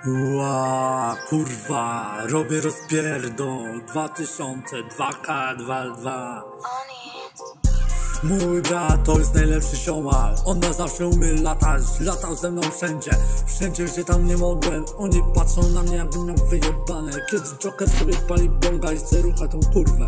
Kurwa, robię rozpierdol 2000, 2K22. Mój brat to jest najlepszy ziomal. On na zawsze umie latać, latał ze mną wszędzie. Wszędzie gdzie tam nie mogłem. Oni patrzą na mnie jakbym miał wyjebane. Kiedy Joker sobie pali bonga i chce rucha tą kurwę.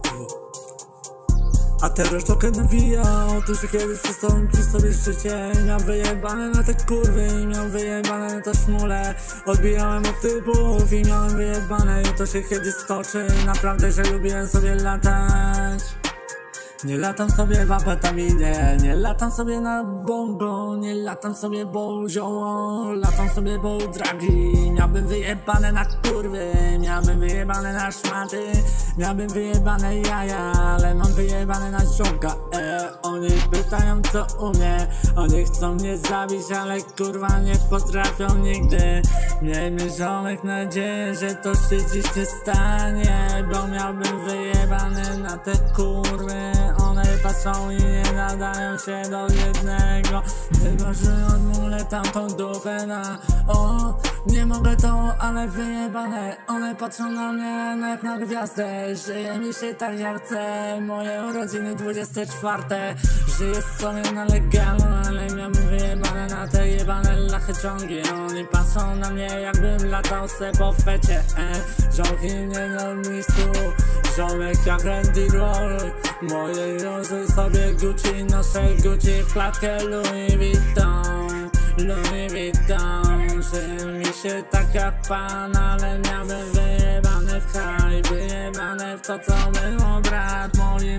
A teraz Joker nawija o tym, że kiedyś przestałem ci sobie życie. Miał wyjebane na te kurwy i miał wyjebane na te szmule. Odbijałem od typów i miałem wyjebane i to się kiedyś stoczy. Naprawdę, że lubiłem sobie latać. Nie latam sobie w apetaminie, nie latam sobie na bongo, nie latam sobie bo zioło, latam sobie bo dragi. Miałbym wyjebane na kurwy, miałbym wyjebane na szmaty, miałbym wyjebane jaja, ale mam wyjebane na ziomka. Oni pytają co u mnie, oni chcą mnie zabić, ale kurwa nie potrafią nigdy. Miejmy ziomek nadzieję, że to się dziś nie stanie, bo miałbym wyjebane na te kurwy. One patrzą i nie nadają się do jednego. Chyba, że odmulę tamtą dupę na nie mogę to, ale wyjebane. One patrzą na mnie jak na gwiazdę. Żyje mi się tak jak chcę. Moje urodziny 24. Żyję sobie na legalu, ale miałbym wyjebane na te jebane lachy ciągi. Oni patrzą na mnie jakbym latał se po fecie. Żołki nie na miejscu, ziomek jak Randy Roll. Moje rozy sobie Gucci, noszę Gucci w klatkę Louis Vuitton. Louis Vuitton. Żyje mi się tak jak pan, ale miałbym wyjebane w kraj. Wyjebane w to co było brat.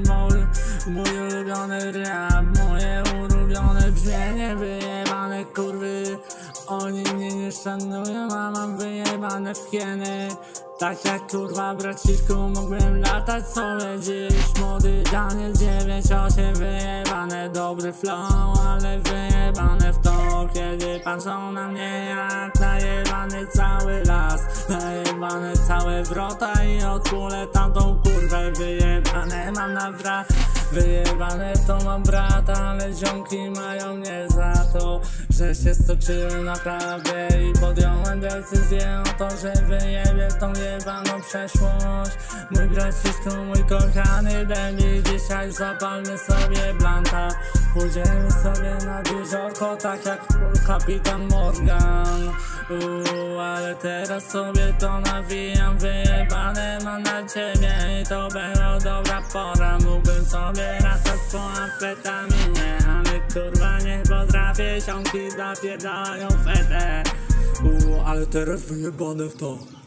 Mój ulubiony rap, moje ulubione brzmienie. Wyjebane kurwy, oni mnie nie szanują, a mam wyjebane w hieny. Tak jak kurwa braciszku mógłbym latać sobie dziś. Młody Daniel 9-8, wyjebane dobry flow, ale wyjebane w to, kiedy patrzą na mnie jak najebany cały las. Najebane całe wrota i odpulę tamtą kurwę. Wyjebane mam na brat, wyjebane to mam brata, ale ziomki mają mnie za to, że się stoczyłem naprawdę i podjąłem decyzję o to, że wyjebię tą jebaną przeszłość. Mój braciszku, mój kochany baby, dzisiaj zapalmy sobie blanta. Pójdziemy sobie na jeziorko, tak jak kapitan Morgan. Ale teraz sobie to nawijam. Wyjebane mam na ciebie i to była dobra pora. Mógłbym sobie latać po amfetaminie, ale kurwa nie potrafię, ziomki napierdają fetę. Ale teraz wyjebane w to.